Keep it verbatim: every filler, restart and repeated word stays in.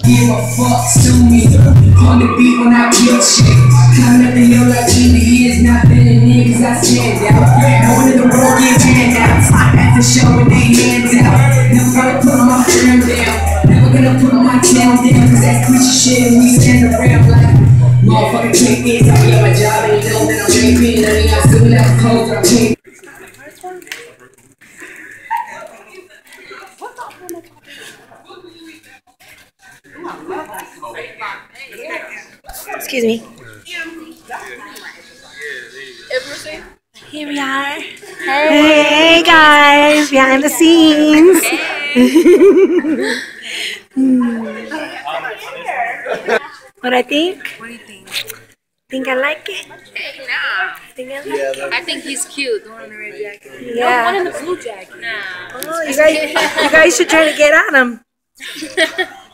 give a fuck, sue me. On the beat when I kill shit. Climbing up the hill like eighty years, not many niggas I stand out. No one in the world gives handouts. At the show with their hands out. Never gonna put my firm down. Never gonna put my town down. Cause that creature shit and we stand around like motherfucking click this. I be on my job and you know that I'm raping. None of y'all still have clothes that I'm paying. Excuse me. Here we are. Hey guys, behind the scenes. What I think? What do you think? Think I like it? No. Think I like it? I think he's cute. The one in the red jacket. Yeah. The one in the blue jacket. No. Oh, you guys, you guys should try to get at him.